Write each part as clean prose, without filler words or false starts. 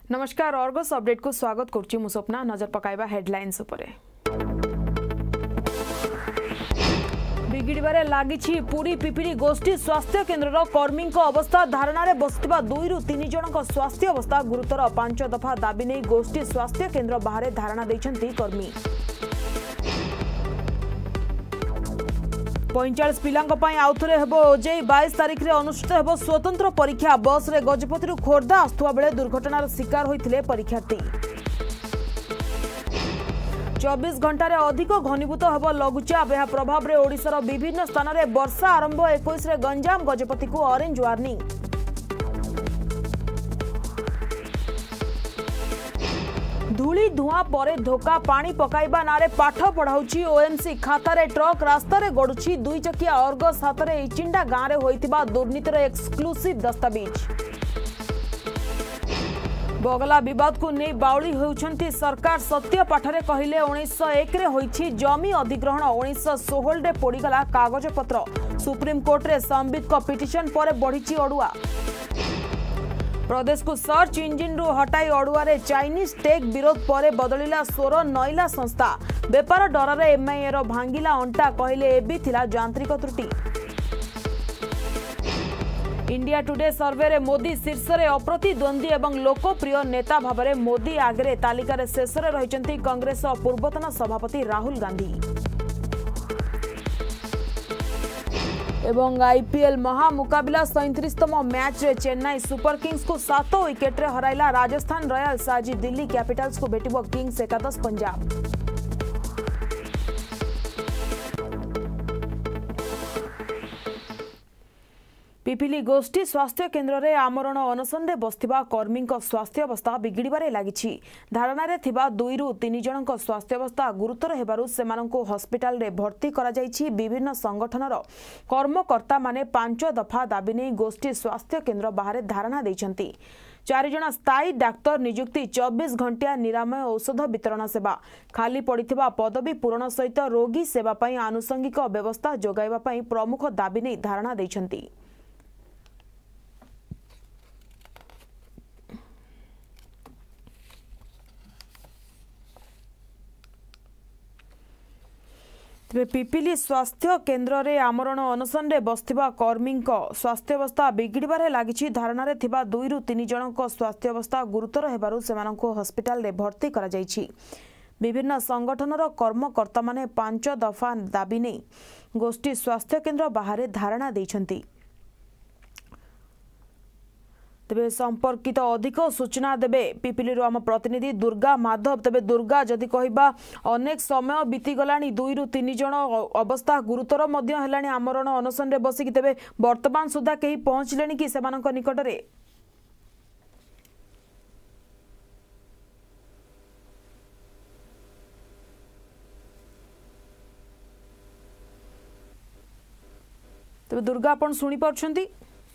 नमस्कार Argus update को स्वागत करुच्ची मु स्वप्ना। नजर पकाइबा हेडलाइंस उपरे। बिगिड़बारे लागिछि पुरी पिपिली गोष्ठी स्वास्थ्य केन्द्र कर्मी अवस्था धारणा रे बसथिबा 2 रु 3 जनक स्वास्थ्य अवस्था गुरुतर 5 दफा दाबी नहीं गोष्ठी स्वास्थ्य केन्द्र बाहर धारणा दैछंती कर्मी। 45 पिलांको पई आउथरे हेबो ओजेई 22 तारिख रे अनुष्ठित हेबो स्वतंत्र परीक्षा। बस रे गजपति रु खोर्धा आस्थुवा बेले दुर्घटनार शिकार होइथिले परीक्षार्थी। 24 घंटा रे अधिक घनीभूत हेबो लघुचाप। एहा प्रभाव रे ओडिशार विभिन्न स्थान रे वर्षा आरंभ। 21 रे गंजाम गजपति को ऑरेंज वार्निंग। धूली धुआं परे धोका पानी पकाइबा नारे पाठ पढ़ाउची ओएमसी। खाता रे ट्रक रास्ता रे गडुची 2 चकिया अर्गस हाथ रे इचिंडा गाँ रे होइतिबा दुर्नीतिर एक्सक्लूसिव दस्तावेज। बगला विवाद को नहीं बाउली होउछंती सरकार। सत्य पाठरे कहिले 1901 रे होइछि जमी अधिग्रहण। 1916 रे पोड़ीगला कागज पत्र। सुप्रीम कोर्ट रे संबित को पिटिशन पर बढ़िछि अडुआ। प्रदेश को सर्च इंजिन रु हटाई अड़ुआरे चाइनीज टेक विरोध पर बदलिला स्वर नईला संस्था। बेपार डर रे एमआईए रो भांगिला अंटा कहले एबी थिला यांत्रिक त्रुटि। इंडिया टुडे सर्वे रे मोदी शीर्ष रे अप्रतिद्वंदी एवं लोकप्रिय नेता भाबरे मोदी आगरे तालिका रे शेष रे रहिचंती कांग्रेस पूर्वतन सभापति राहुल गांधी। एवं आईपीएल महामुकाबिला 37तम मैच रे चेन्नई सुपर किंग्स को 7 विकेट रे हराइला राजस्थान रॉयल्स। आज दिल्ली कैपिटल्स को भेटिबो किंग्स 11 पंजाब। पिपिली गोष्ठी स्वास्थ्य केन्द्र रे आमरण अनशन रे बसथिबा कर्मी स्वास्थ्य अवस्था बिगिड़बारे लागिछि। धारणा रे थिबा 2 रु 3 जनक स्वास्थ्य अवस्था गुरुतर हेबारु सेमानंको हॉस्पिटल रे भर्ती करा जायछि। विभिन्न संगठनर कर्मकर्ता माने 5 दफा दाबी नै गोष्ठी स्वास्थ्य केन्द्र बाहर धारणा दैछंती। 4 जण स्थायी डाक्तर नियुक्ति 24 घंटिया निरामय औषध वितरण सेवा खाली पड़िथिबा पदवी पूरण सहित रोगी सेवा पई आनुषंगिक व्यवस्था जोगाइबा पई प्रमुख दाबी नै धारणा दैछंती। पिपिली स्वास्थ्य केन्द्र रे आमरण अनशन रे बसथिबा कर्मी स्वास्थ्य अवस्था बिगिड़बारे लागिछि। धारणा रे थिबा 2 रु 3 जनक स्वास्थ्य अवस्था गुरुतर हेबारु सेमानंको हॉस्पिटल रे भर्ती करा जायछि। विभिन्न संगठनर कर्मकर्ता माने 5 दफा दाबी नै गोष्ठी स्वास्थ्य केन्द्र बाहर धारणा दैछंती। तेबे संपर्कित अधिक सूचना देबे पिपिली आम प्रतिनिधि दुर्गा माधव। तेबे दुर्गा जदि कहबा अनेक समय बीती गलानी 2 रु 3 जन अवस्था गुरुतर मध्य हेलानी आमरण अनशन रे बसिकी। तेबे वर्तमान सुधा केही पहुंचलेनी कि सेमानक निकट रे? तेबे दुर्गा आपण सुनी पाछंती?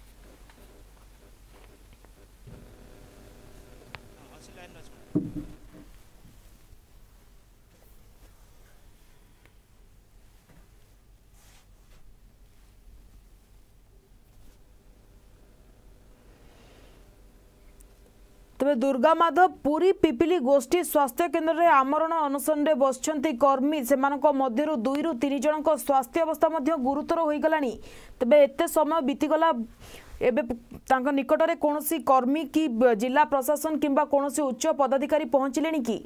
तेबे दुर्गा माधव पूरी पिपिली गोष्ठी स्वास्थ्य केन्द्र रे आमरण अनशन रे बसछंती कर्मी। सेमानक मध्यरु 2 रु 3 जनक स्वास्थ्य अवस्था मध्य गुरुतर होई गलानी। तेबे एते समय बीती गला एबे तांका निकट रे कोनोसी कर्मी की जिला प्रशासन किंबा कोनोसी उच्च पदाधिकारी पहुंचलेनी की?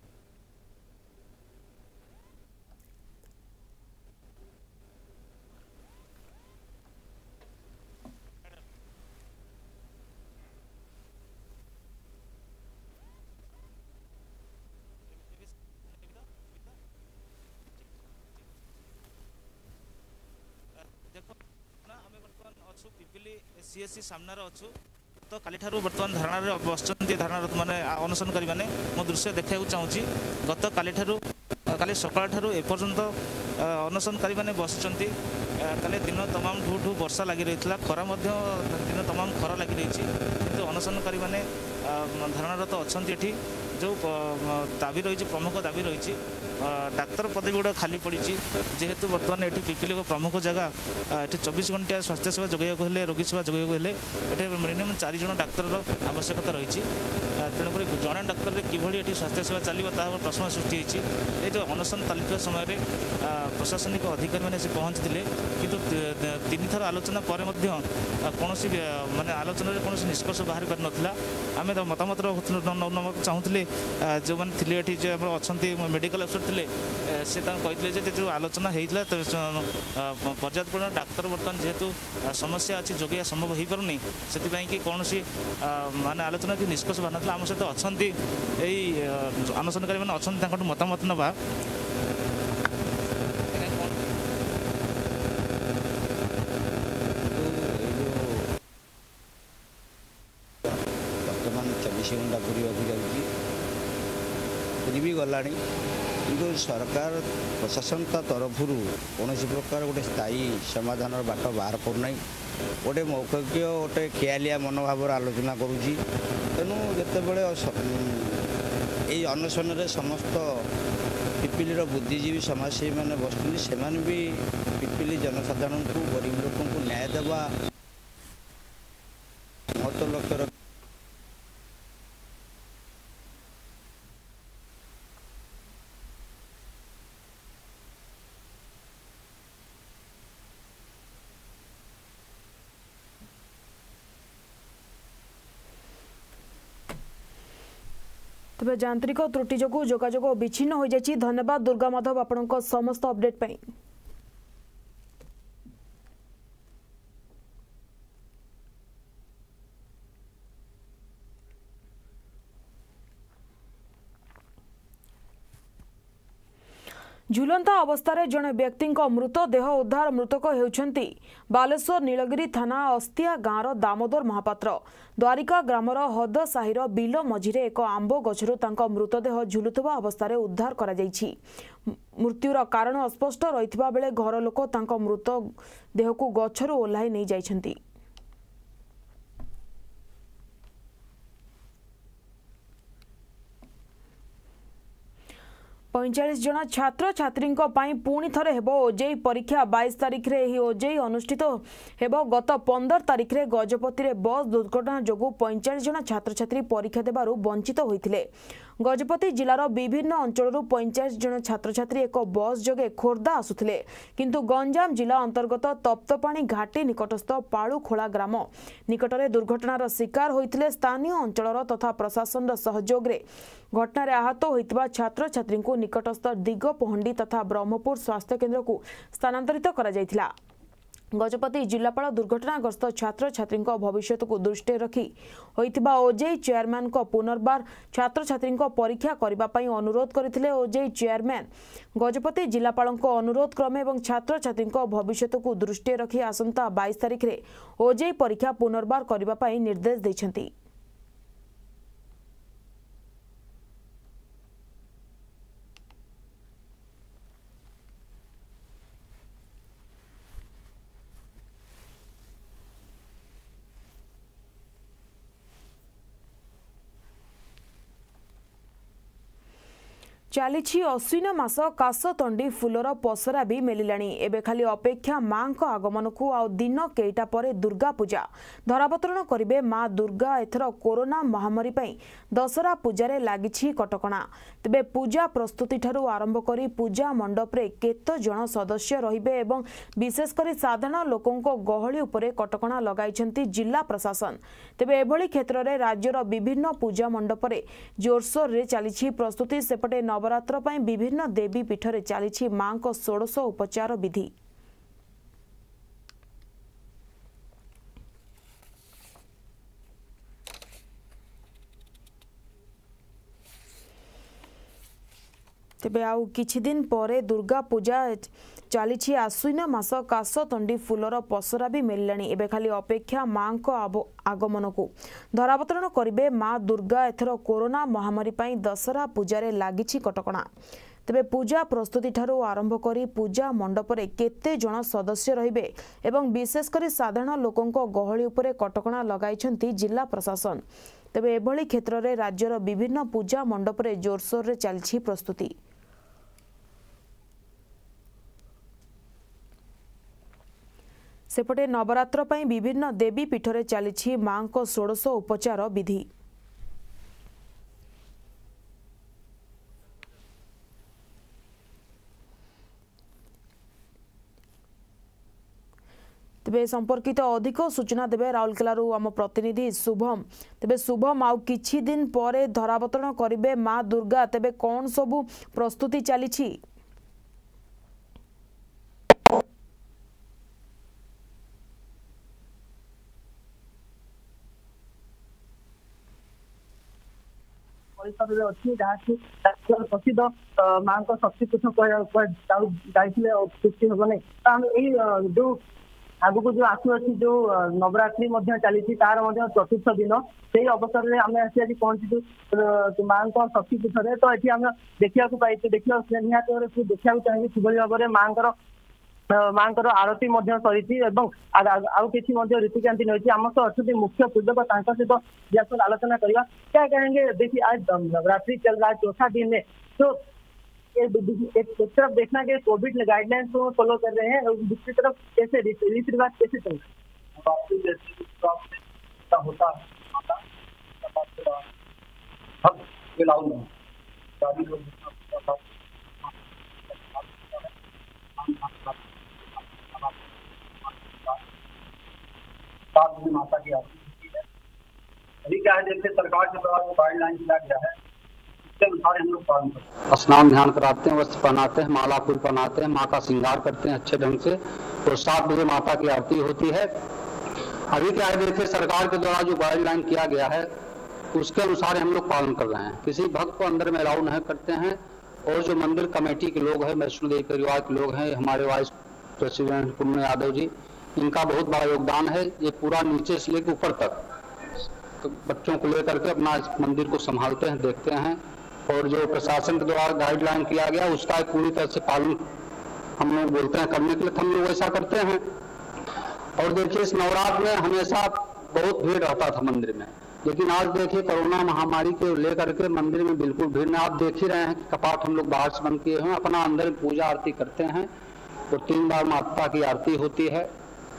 सीएससी सामना अच्छु तो काली ठारू बर्तमान धारणा बसचंती धारणा माने अनशनकारी माने मो दृश्य देखा चाहूँगी। गत काली ठारू काली सकाळ ठारू एपर्यंत अनशनकारी माने बसचंती। काली दिन तमाम ढू ढू वर्षा लगी रही खरा दिन तमाम खरा लगी रही किंतु अनशनकारी माने धारणारत अच्छा जो दाबी रही प्रमुख दाबी रही डाक्तर पदवी गुड़ा खाली पड़ी जेहेतु बर्तमान ये पिपिली को प्रमुख जगह ये 24 घंटा स्वास्थ्य सेवा जोगाइक हेले रोगी सेवा जोगाइक हेले ये मिनिमम 4 जन डाक्तर आवश्यकता रही तेणुक जड़े डाक्तर किभली ये स्वास्थ्य सेवा चलो तार प्रश्न सृष्टि होती ये जो अनशन तालिका समय प्रशासनिक अधिकारी मैंने पहुँची किंतु 3 थर आलोचना पर कौन माने आलोचना कौन निष्कर्ष बाहर कर नाला आम मतामत चाहूले जो मैंने ये जो अच्छा मेडिकल अफसर थे से कहते जो आलोचना होता पर्याप्त परिमाण डाक्तर बर्तमान जेहेतु समस्या अच्छी जोगे संभव हो पारनी से कि कौन माने आलोचना कि निष्कर्ष बाहर ना आम सहित अच्छा आनशनकारी मैंने अच्छा मतामत नवा घंटा पूरी भी गला कि सरकार प्रशासन तरफ कौन प्रकार गोटे स्थायी समाधान बाट बाहर करना गोटे मौखिक गोटे खियालिया मनोभाव आलोचना करुँची तेणु जितेबाला यही अनशन समस्त पिपिली बुद्धिजीवी समाजसेवी मैंने बसुँच से भी पिपिली जनसाधारण को गरीब लोक न्याय देवा मत लक्ष्य तबे यांत्रिक त्रुटि जो जोगाजोग विच्छिन्न हो जाएगी। धन्यवाद दुर्गा माधव आपण समस्त अपडेट पाई। झुलंता अवस्था जड़े व्यक्ति मृतदेह उद्धार मृतक होउछंती बालेश्वर नीलगिरी थाना अस्तिया गाँवर दामोदर महापात्र द्वारिका ग्रामर हद साहिर बिल मझिरे एक आंब गछरु तांका मृतदेह झुलुथबा अवस्था उद्धार करा जायछि। मृत्युर कारण अस्पष्ट रहितबा बेले घर लोक तांका मृतदेह को गछरु ओल्हाई नै जायछंती। पैंचाश जन छात्र छात्री पुणी थे हेब ओजेई परीक्षा 22 तारिख रे ओजेई अनुष्ठित हेब। गत 15 तारिख रे गजपति रे बस दुर्घटना जोगु 45 जन छात्र छात्री परीक्षा देबारु वंचित होइथिले। गजपति जिलार विभिन्न अंचलरू 45 जन छात्र छात्री एक बस जोगे खोर्धा आसुथिले किंतु गंजाम जिला अंतर्गत तप्तपाणी घाटी निकटस्थ पाळुखोला ग्राम निकटरे दुर्घटनार शिकार होइथिले। स्थानीय अंचलर तथा प्रशासन सहयोग रे घटना आहत होइतबा छात्र छात्री को निकटस्थ दिगपहंडी तथा ब्रह्मपुर स्वास्थ्य केन्द्र को स्थानांतरित करा जायथिला। गजपति जिलापाल दुर्घटनाग्रस्त छात्र छात्री भविष्य को दृष्टि रखी होइतिबा ओजेई चेयरमैन को पुनर्बार छात्र छात्री परीक्षा करने अनुरोध करथिले। ओजेई चेयरमैन गजपति जिलापाल अनुरोध क्रमे और छात्र छात्री भविष्य को दृष्टि रखी आसंता 22 तारिख रे ओजेई परीक्षा पुनर्बार करने निर्देश दैछंती। चली अश्विन मास काशतंडी फुलर पसरा भी मिलानी। एबे खाली अपेक्षा मां को आगमन को आ दिन केटा परे दुर्गा पूजा धरावतरण करिवे। मां दुर्गा एथर कोरोना महामारी पई दशहरा पूजारे लागिछि कटकणा। तेबे पूजा प्रस्तुति ठारू आरंभ करी पूजा मंडप रे केत जन सदस्य रहिबे एवं विशेष करी साधारण लोकंको गहली उपरे कटकणा लगाइछंती जिला प्रशासन। तेबे एभली क्षेत्र रे राज्यर विभिन्न पूजा मंडप रे जोरसोर रे चलीछि प्रस्तुति। सेपटे नवरात्र पई विभिन्न देवी पीठरे चलीछि मां को 16 उपचार विधि। तेबे आउ किछि दिन परे दुर्गा पूजा चली आश्विन मास काशतंडी फुलर पसरा भी मिलानी। एबे खाली अपेक्षा मां को आगमन को धरावतरण करिवे। मां दुर्गा एथर कोरोना महामारी पई दशहरा पूजारे लागिछि कटकणा। तेबे पूजा प्रस्तुति ठारू आरंभ करी पूजा मंडप रे केते जन सदस्य रहिबे एवं विशेष करी साधारण लोकंको गहली उपरे कटकणा लगाइछंती जिला प्रशासन। तेबे एभली क्षेत्र रे राज्यर विभिन्न पूजा मंडप रे जोरसोर रे चलछि प्रस्तुति। सेपटे नवरात्र ପାଇଁ विभिन्न देवी पीठरे चली मां को षोडश उपचार विधि। तेबे संपर्कित अधिक सूचना देवे राउरकेलारू आम प्रतिनिधि शुभम। तेबे शुभम आउ किछि दिन परे धरावतरण करिवे मां दुर्गा, तेबे कौन सबु प्रस्तुति चली? प्रसिद्ध मां को शक्तिपीठ सृष्टि हम नहीं जो आगु को जो आसु अच्छी जो नवरात्रि चली तार चतुर्थ दिन से अवसर में आम आज पहुंचू मां को शक्तिपीठ में। तो ये आम देखा देखा निहत देखा चाहिए किभली भाव में मां आरती सरी आउ किसी रीतिकांति नहीं आम सह अच्छे मुख्य पूजक सहित आलोचना करवा क्या कहेंगे। देखिए आज नवरात्रि चल रहा है चौथा दिन है, तो एक तरफ देखना कि कोविड गाइडलाइंस को फॉलो कर रहे हैं और दूसरी तरफ कैसे रीति रिवाज कैसे चल माता की आरती है। अभी क्या है, जैसे सरकार के द्वारा जो गाइडलाइन किया गया है उसके अनुसार हम लोग पालन करते हैं। स्नान ध्यान कराते हैं, वस्त्र पहनाते हैं, माला फूल पहनाते हैं, माँ का श्रृंगार करते हैं अच्छे ढंग से। तो 7 बजे माता की आरती होती है। अभी क्या है, देखिए सरकार के द्वारा जो गाइडलाइन किया गया है उसके अनुसार हम लोग पालन कर रहे हैं। किसी भक्त को अंदर में अलाउ नहीं करते हैं। और जो मंदिर कमेटी के लोग हैं, वैष्णो देवी परिवार के लोग हैं, हमारे वाइस प्रेसिडेंट पुण्य यादव जी, इनका बहुत बड़ा योगदान है। ये पूरा नीचे से लेकर ऊपर तक तो बच्चों को लेकर के अपना इस मंदिर को संभालते हैं, देखते हैं। और जो प्रशासन के द्वारा गाइडलाइन किया गया उसका पूरी तरह से पालन हम लोग बोलते हैं करने के लिए, हम लोग ऐसा करते हैं। और देखिए इस नवरात्र में हमेशा बहुत भीड़ रहता था मंदिर में, लेकिन आज देखिए कोरोना महामारी के लेकर के मंदिर में बिल्कुल भीड़ नहीं। आप देख ही रहे हैं कपाट हम लोग बाहर से बंद किए हैं, अपना अंदर पूजा आरती करते हैं। तो 3 बार माता की आरती होती है।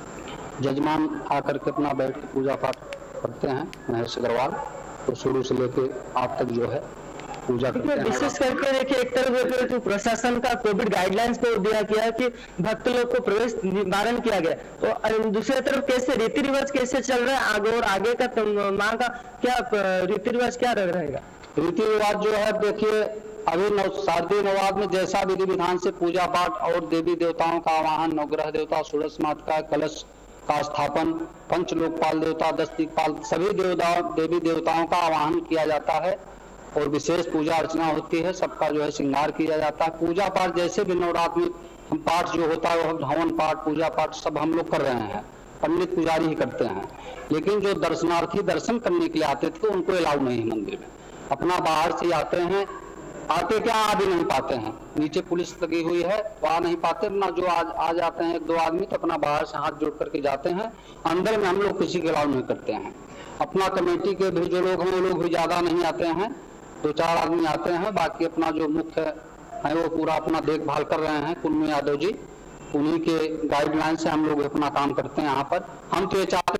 जजमान आकर के अपना बैठ के पूजा पाठ करते हैं महेश अग्रवाल, तो शुरू से लेके आप तक जो है पूजा करते हैं। विशेष करके देखिए एक तरफ जो प्रशासन का कोविड गाइडलाइंस को दिया गया कि भक्त लोग को प्रवेश निवारण किया गया, तो दूसरी तरफ कैसे रीति रिवाज कैसे चल रहा है आगे, और आगे का तो माँ का क्या रीति रिवाज क्या रहेगा? रीति रिवाज जो है देखिए अभी शारदीय नवरात्र में जैसा विधि विधान से पूजा पाठ और देवी देवताओं का आवाहन, नवग्रह देवता, षोडश माता का कलश का स्थापन, पंच लोकपाल देवता, 10 दिक्पाल, सभी देवी देवताओं का आवाहन किया जाता है और विशेष पूजा अर्चना होती है। सबका जो है श्रृंगार किया जाता है। पूजा पाठ जैसे भी नवरात्र में हम पाठ जो होता है वो हवन पाठ, पूजा पाठ सब हम लोग कर रहे हैं, पंडित पुजारी ही करते हैं। लेकिन जो दर्शनार्थी दर्शन करने के लिए आते थे उनको अलाउ नहीं है मंदिर में, अपना बाहर से आते हैं। आते क्या आ भी नहीं पाते हैं, नीचे पुलिस लगी हुई है, वहां नहीं पाते। अपना जो आ जाते हैं 1-2 आदमी तो अपना बाहर से हाथ जोड़ करके जाते हैं। अंदर में हम लोग किसी के अलाउ नहीं करते हैं। अपना कमेटी के भी जो लोग हैं वो लोग भी ज्यादा नहीं आते हैं, 2-4 आदमी आते हैं। बाकी अपना जो मुख्य है वो पूरा अपना देखभाल कर रहे हैं पुण्य यादव जी, उन्हीं के गाइडलाइन से हम लोग अपना काम करते हैं यहाँ पर। हम तो ये चाहते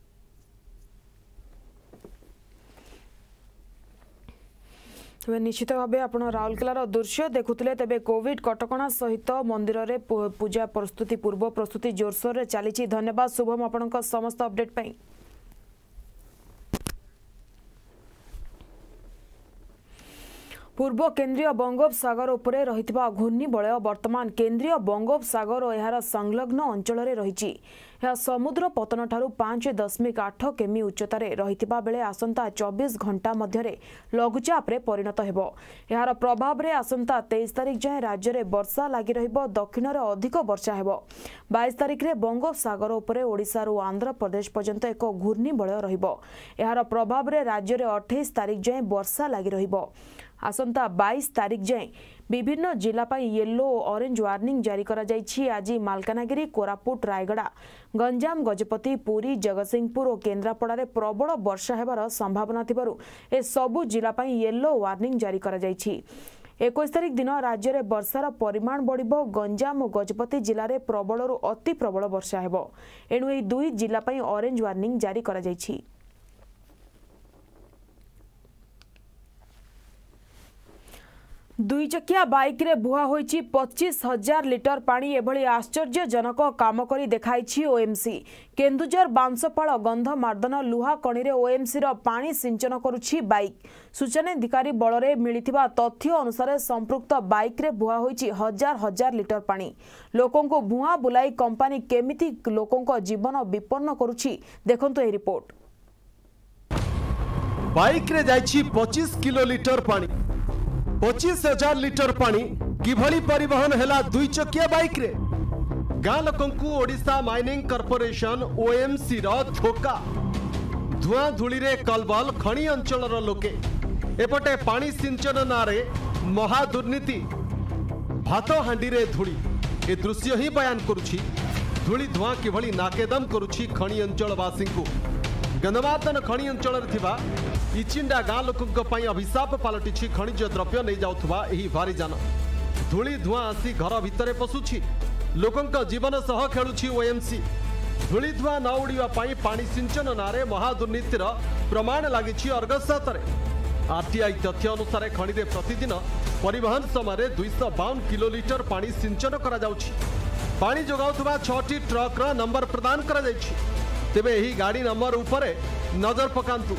तेज निश्चित भाव आप राउरकेलार दृश्य देखुले। तेज कोविड कटकणा सहित मंदिर में पूजा प्रस्तुति पूर्व प्रस्तुति जोरसोर चली। धन्यवाद शुभम आपण समस्त अपडेट पाई। पूर्व केन्द्रीय बंगोपसागर उपरे रहितबा घूर्णिबलय वर्तमान केन्द्रीय बंगोपसागर और यार संलग्न अंचल रही। समुद्र पतन ठारू 5.8 किमी उच्चतार रहितबा बेले आसंता 24 घंटा मध्यरे लघुचाप रे परिणत हेबो। यार प्रभाव रे आसंता 23 तारिख जाए राज्य में वर्षा लगी रहिबो। दक्षिण रे अधिक वर्षा हेबो। 22 तारिख रे बंगोपसागर उपरे ओडिशा रु आंध्र प्रदेश पर्यंत एक घूर्णिबलय रहिबो। यार प्रभाव रे राज्य में 28 तारिख जाए वर्षा लगी रहिबो। आसंता 22 तारिख जाए विभिन्न जिला पर येलो और ऑरेंज वार्निंग जारी करा जाइछि। आज मालकानगिरी, कोरापुट, रायगड़ा, गंजाम, गजपति, पुरी, जगतसिंहपुर और केन्द्रापड़ा रे प्रबल वर्षा हेबार संभावना थिबारु ए सबु जिला पर येलो वार्निंग जारी करा जाइछि। 21 तारिख दिन राज्य में वर्षार परिमाण बढ़िबो। गंजाम और गजपति जिले में प्रबलरू अति प्रबल वर्षा हेबो। एणु एही दुई जिला पई ऑरेंज वार्निंग जारी करा जायछि। दुई चकिया बाइक रे बुहा होईची 25,000 लिटर पानी। एभली आश्चर्यजनक काम करी देखाइछि ओएमसी। केन्दुझर बांसपाल गंधमार्दन लुहा कणी रे ओएमसी रो पानी सिंचन करुछि बाइक। सूचना अधिकारी बल रे मिलिथिबा तथ्य अनुसार संपृक्त बाइक रे बुहा होईची हजार हजार लिटर पानी। लोकों को भुआ बुलाई कंपनी केमिति लोकों को जीवन विपन्न करुछि देखंतु ए रिपोर्ट। बाइक रे जाइछि 25 किलो लिटर पानी। 25,000 लिटर पानी किभली परिवहन हैला दुई चकिया बाइक रे। गाँ लोकंकु ओडिशा माइनिंग कॉर्पोरेशन ओएमसी रो धोका। धुआं धूली रे कलबल खणी अंचल रो लोके एपटे पानी सिंचन नारे महा दुर्नीति। भात हांडी रे धूली ए दृश्य ही बयान करुछि धूली धुआं किभली नाकेदम करुछि खणी अंचल वासींकु। गंधमार्दन खणी अंचल रे थिबा इचिंडा गाँ लोकों अभिशाप पलटि खनिज द्रव्य नहीं जाउथुबा एही भारी जान। धूली धुआं आसी घर भितरे पशुछि। लोकों जीवन सह खेलुछि ओएमसी। धूली धुआं न उड़िबा पई पानी सिंचन नारे महादुर्नीतिर प्रमाण लागिछि अर्गस हातरे। आरटीआई तथ्य अनुसार खनि रे प्रतिदिन परिवहन समय 252 किलोलीटर पानी सिंचन करा जाउछि। पानी जोगाउथुबा 6टी ट्रक रा नंबर प्रदान करा जाइछि। तेबे एही गाड़ी नंबर उपरे नजर पकांतु।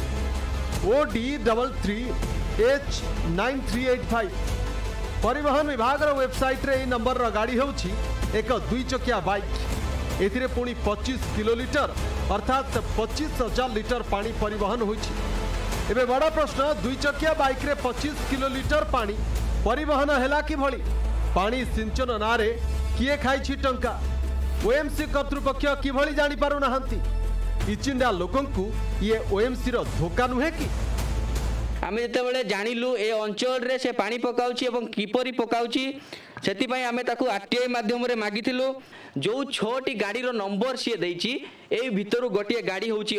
OD33H9385 परिवहन विभाग वेबसाइट रे नंबर गाड़ी होउछि एक दुई चकिया बाइक। एथिरे पुणी 25 किलोलीटर अर्थात 25,000 लिटर पानी परिवहन होइछि। एबे बड़ा प्रश्न दुई चकिया बाइक रे 25 किलोलीटर पानी परिवहन हैला कि भली। पानी सिंचन नारे किए खाइछि टंका। ओएमसी कर्तृपक्ष किभली जानि पारु नाहंती। इचिंडा लोकंकु ये ओएमसी रो धोखा नुहे कि आमे जेतेबेले जानिलु ए अंचल रे से पानी पकाउची एवं किपरि पकाउची सेति पई आमे ताकू आरटीआई माध्यम रे मागिथिलु। जो 6टी गाड़ी रो नंबर सी देइची ए भितरु गोटिए गाड़ी होउची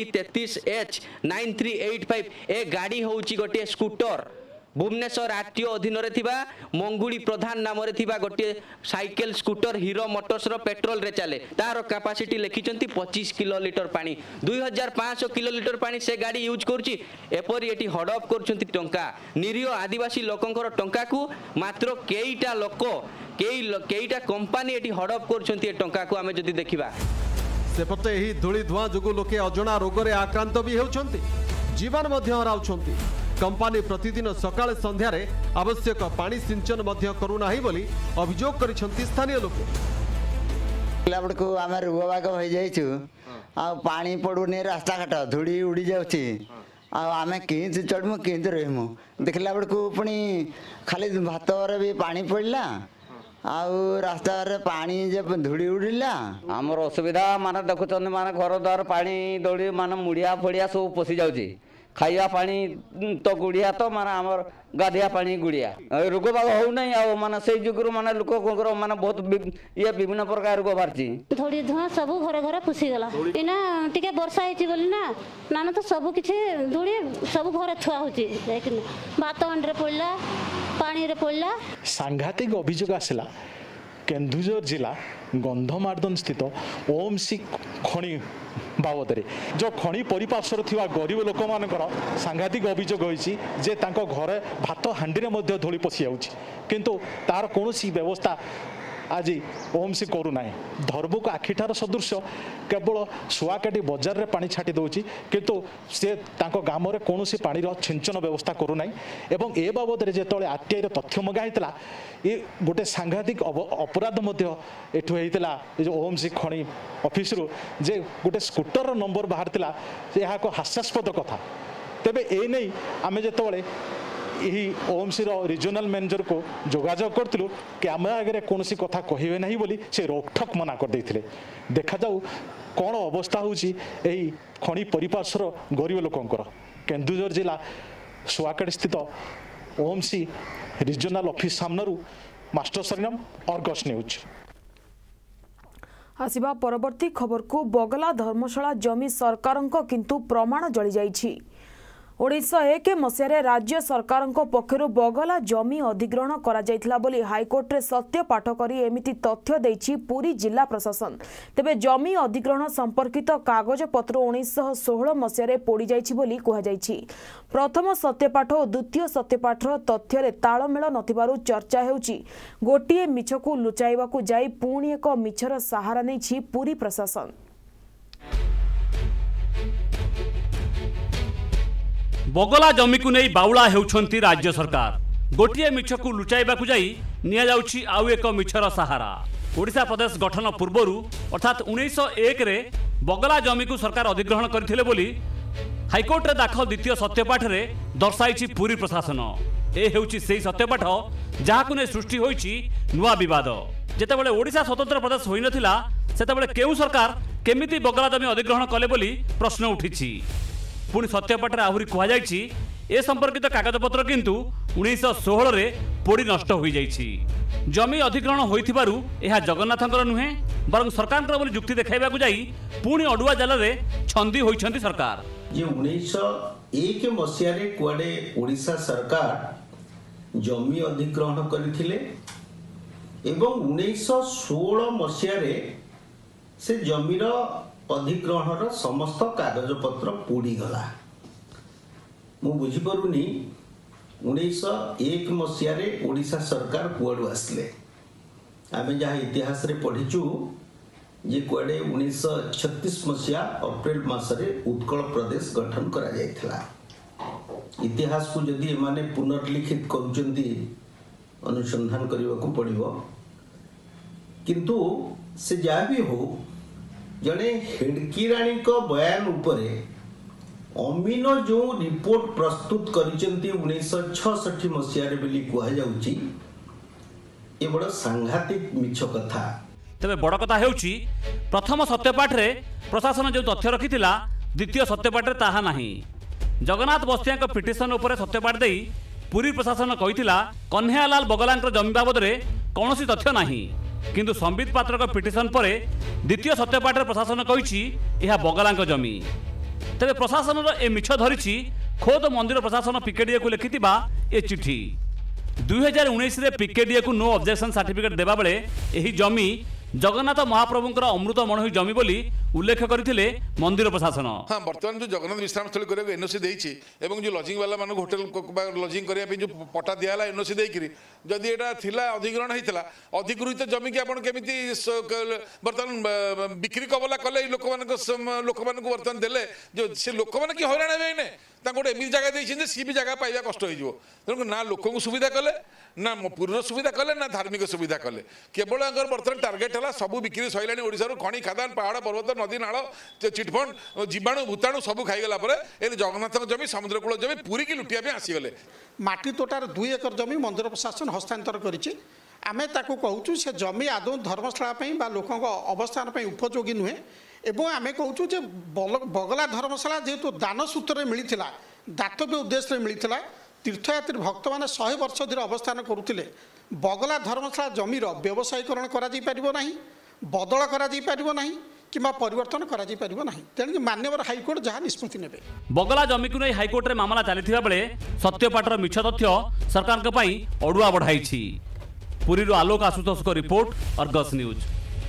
OD33H9385 ए गाड़ी होउची गोटिए स्कूटर। भुवनेश्वर आरटीओ अधीन रे थिबा मंगुड़ी प्रधान नाम रे थिबा गोटे साइकेल स्कूटर हीरो मोटर्स रो पेट्रोल रे चले। तार कैपेसिटी लिखिचंती 25 किलोलीटर पानी। 2500 किलोलीटर पानी से गाड़ी यूज करची। एपरि एटी हडअप करचंती टंका। निरीह आदिवासी लोकंकर टंका को मात्र केईटा लोक केईटा कंपनी एटी हडअप करचंती ए टंका को आमे जदी देखिबा। सेपटे एही धूली धुआं जोगु लोके अजणा रोग रे आक्रांत भी हेउचंती। जीवन मध्य हराउचंती। कंपनी प्रतिदिन सकाळे संध्यारे आवश्यक पानी सिंचन मध्य करूनाही बोली अभियोग करिसंती स्थानीय लोक। लाबडको आमे रुगबाग होई जाइछु आ पानी पडुने रास्ता घाट धूली उड़ी जाउछि आ आमे किंच चढमु किंच रहमु देखला बडको पुनी खाली भात रे भी पानी पड़ला आउ रास्ता रे पानी जे धूली उड़िला। हमर असुविधा माने देखुचन माने घर द्वार पानी दौड़ी माने मुड़िया फड़िया सब पसी जाउछि। खाइया पानी तो गुड़िया तो माने हमर गाधिया पानी गुड़िया रोग बाग हो नहीं आ माने से जुगुरु माने लोक कोकर माने बहुत ये विभिन्न प्रकार रोग बारची। थोड़ी धुआं सब घर घर पुसी गला इना टिके वर्षा हेची बोली ना नाना तो सब किछि धूली सब घर थुआ होची लेकिन भात अंडरे पड़ला पानी रे पड़ला। सांघातिक अभियोग आसला केन्दुझर जिला गंधमार्दन स्थित ओएमसी खणी बाबद जो खणी परिपार्श्वर थिबा गरीब लोक मानकर सांघातिक अभियोग होइछि जे तांको घरे भात हांडी रे मध्य धूली पसी जाउछि किंतु तार कोनोसी व्यवस्था आज ओएमसी करू ना। धर्मक आखिठार सदृश केवल सुआकाटी बजार रे पानी छाटी दउछि किंतु से तांको गाम रे कोनोसी पानी रो सिंचन व्यवस्था करू ना। एवं ए बाबद रे जेतले आरटीआई रे तथ्य मगा हितला ए गोटे सांघातिक अपराध मध्य एठु हेतिला जो ओएमसी खणी ऑफिस रो जे गोटे स्कूटर रो नंबर बाहर थिला एहा को हास्यास्पद कथा। तेबे ए नै आमे जेतले यही ओएमसी रीजनल मैनेजर को जोगाजोग करथिलु कि आम आगे कौन कथा कहे ना बोली से रोकठोक मना कर देथिले। देखा जाऊ कौन अवस्था होची एही खणी परिपार्श्वर गरीब लोकंकर। केन्दुझर जिला सुआकाटी स्थित ओएमसी रीजनल ऑफिस सामनरू मास्टर सरिनम अर्गस न्यूज। आसिबा परवर्ती खबर को बगला धर्मशाला जमी सरकारंक किंतु प्रमाण जली जाइछि। 1901 मसीह राज्य सरकार पक्षर बगला जमी अधिग्रहण करा हाइकोर्ट रे सत्य पाठ करी एमिति तथ्य देछि पुरी जिला प्रशासन। तेबे जमी अधिग्रहण संपर्कित कागज पत्र 1916 मसीह पोड़ी जाइछि बोली कहा जाइछि। प्रथम सत्यपाठ और द्वितीय सत्यपाठर तथ्य तालमेल नथिबारु चर्चा हेउछि। गोटिए मिछकु लुचाइबाकु जाई पुणी एक मिछर सहारा नेछि पुरी प्रशासन। बगला जमी को नहीं बाउला हेउछंती राज्य सरकार। गोटिए मिछकु लुचाइबाकु जाई निया जाउछि आउ एक मिछर सहारा। ओडिशा प्रदेश गठन पूर्वरु अर्थात 1901 रे बगला जमी को सरकार अधिग्रहण करथिले बोली हाइकोर्ट रे दाखल द्वितीय सत्यपाठ रे दर्शाइछि पुरी प्रशासन। ए हेउछि सेही सत्यपाठ जहाकु नै सृष्टि होइछि नुआ विवाद। जेतेबेले ओडिशा स्वतंत्र प्रदेश होई नथिला सेतेबेले केउ सरकार केमिति बगला जमी अधिग्रहण कले बोली प्रश्न उठिछि। पुणी सत्यपाठ आहरी कहुई ए संपर्कित कागजपत्र किंतु 1916 रे पोड़ी नष्ट हो जाइछि। जमी अधिग्रहण होइथिबारु एहा जगन्नाथंकर नुहे बरं सरकारंकर बोली जुक्ति देखाइबाकु जाई पुणी अडुआ जाल रे छंदी होइछंती सरकार। जे 1901 मसिया रे कुआडे ओडिशा सरकार जमी अधिग्रहण करथिले एवं 1916 मसिया रे से जमीर अधिग्रहणर समस्त कागजपत्र पोड़ी गला। मु बुझी परुनी 1901 मसिया रे ओडिशा सरकार कुआडू आसले। आमे जहाँ इतिहास रे पढ़ीचु जे कुआडे 1936 मसिया अप्रैल मासरे उत्कल प्रदेश गठन करा जायथिला। इतिहास को जदि एमाने पुनर्लिखित करूचंती अनुसंधान करबा को पड़िबो। किंतु से जा भी हो जड़े हेडकीराणी को बयान उपरे अमीनो जो रिपोर्ट प्रस्तुत करिसेंती 1966 मसिया रे बोली कुआ जाउची ए बड़ सांघातिक मिछ कथा। तबे बड़ कथा हेउची प्रथम सत्यपाठ रे प्रशासन जो तथ्य रखिथिला द्वितीय सत्यपाठ रे ताहा नाही। जगन्नाथ बस्तिया को पिटिशन उपरे सत्यपाठ देई पुरी प्रशासन कहिथिला कन्हैयालाल बगलांकर जमी बाबद रे कोनोसी तथ्य नाही। किंतु संबित पात्र को पिटिशन पर द्वितीय सत्यपाठ प्रशासन कही यह बगलांक जमी। तेरे प्रशासन ए मिछ धरी खोद मंदिर प्रशासन पीकेडीए को लिखि ए चिठी 2019 रे पीकेडीए को नो ऑब्जेक्शन सर्टिफिकेट देबा बेले एही जमी जगन्नाथ महाप्रभुंकर अमृत मणोही जमी बोली उल्लेख करथिले मंदिर प्रशासन। हाँ बर्तमान जो जगन्नाथ विश्राम स्थल करिया एनओसी देइछि एवं जो लॉजिंग वाला मान होटल लॉजिंग करिया पे जो पटा दियाला एनओसी देइकरी जदि एटा थिला अधिग्रहण हेतिला अधिकृत जमी के आपण केमिति बर्तमान बिक्री कबला कले लोक मान को बर्तमान देले जो से लोक मान की हैरान हेबे ने गोटे एमती जगह देते सी भी जगह पाइबा कष्ट हो तेणु ना लोक सुविधा कले ना पूर्व सुविधा कले ना धार्मिक सुविधा कले केवल बर्तमान टार्गेट है सब बिक्री सैलानी ओडिशारू खଣି खादान पहाड़ पर्वत नदी नाल चिटफंड जीवाणु भूताणु सब खाईगला जगन्नाथ जमी समुद्रकूल जमी पूरी की लुटिया आसीगले। माटी तोटार 2 एकर जमी मंदिर प्रशासन हस्तांतर करिछि। आमे ताकू कहूँ से जमी आदौ धर्मशाला लोकों अवस्थान उपयोगी नुहे एवं आमे कहूँ जे बगला धर्मशाला जेहेतु दान सूत्र मिलता दातव्य उद्देश्य मिलता तीर्थयात्री भक्त मैंने 100 वर्ष धीरे अवस्थान करुले बगला धर्मशाला जमीर व्यवसायीकरण करा बदल करा कि परिवर्तन करा तेणु मान्यवर हाइकोर्ट जहाँ निष्पत्ति ने बगला जमी को नहीं हाइकोर्ट रे मामला चली बेले सत्यपाठर मिछ तथ्य सरकार अड़ुआ बढ़ाई। पुरी आलोक आशुतोष को रिपोर्ट अर्गस न्यूज।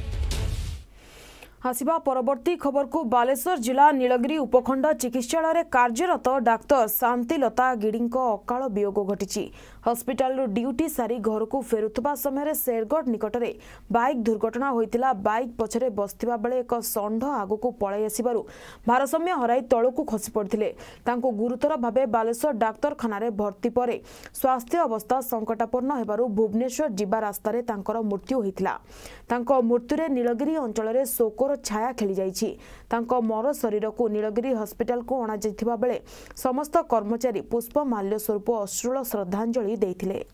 आसिबा परवर्ती खबर को बालेश्वर जिला नीलगिरी उपखंड चिकित्सालय कार्यरत डाक्तर शांतिलता गिड़ीको अकाल वियोग घटी। हस्पिटाल ड्यूटी सारी घर को फेरुवा समय शेरगढ़ निकटरे बाइक दुर्घटना होइतिला। बाइक पछरे बसथिबा बेले एक षंढ आगको पळाई आसिबारु भारसाम्य हराई तळकु खसी पड़थिले। तांको गुरुतर भावे बालेश्वर डाक्तरखाना रे भर्ती परे स्वास्थ्य अवस्था संकटापन्न हेबारु भुवनेश्वर जिबा रास्तारे तांकर मृत्यु होइतिला। तांको मृत्युरे नीलगिरी अंचल रे शोकर छाया खेली जाइछि। तांको मर शरीर को नीलगिरी हस्पिटाल को अणा जाइथिबा बेले समस्त कर्मचारी पुष्पमाल्य स्वरूप अश्रुल श्रद्धांजलि देइथिले।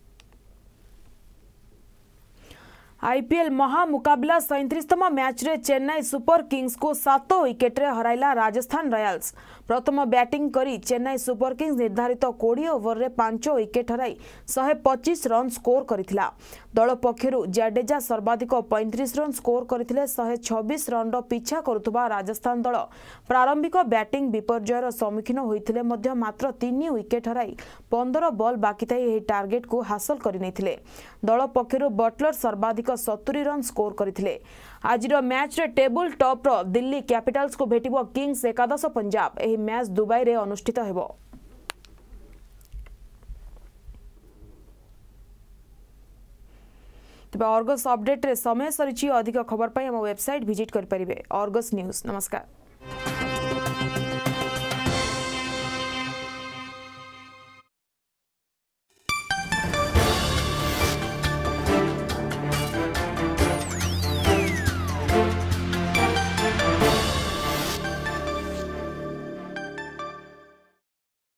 आईपीएल महामुकाबला 37तम मैच रे चेन्नई सुपर किंग्स को 7 विकेट रे हराइला राजस्थान रॉयल्स। प्रथम बैटिंग करी चेन्नई सुपर किंग्स निर्धारित 20 ओवर रे 5 विकेट हराई 125 रन स्कोर करिथिला। दल पक्षरु जाडेजा सर्वाधिक 35 रन स्कोर करथिले 126 रन पिछा करुथबा राजस्थान दल प्रारंभिक बैटिंग विपर्ययर सम्मुखीन होइथिले मध्य मात्र 3 विकेट हराई 15 बॉल बाकी थाई एही टार्गेट को हासिल करिनेथिले। दल पक्षरु बटलर सर्वाधिक 70 रन स्कोर करथिले। आजिर मैच रे टेबल टॉप रो दिल्ली कैपिटल्स को भेटिबो किंग्स एकादश पंजाब। एही मैच दुबई रे अनुष्ठित हेबो। तबे अर्गस अपडेट रे समय सरिची अधिक खबर पाई हम वेबसाइट विजिट कर परिबे अर्गस न्यूज। नमस्कार।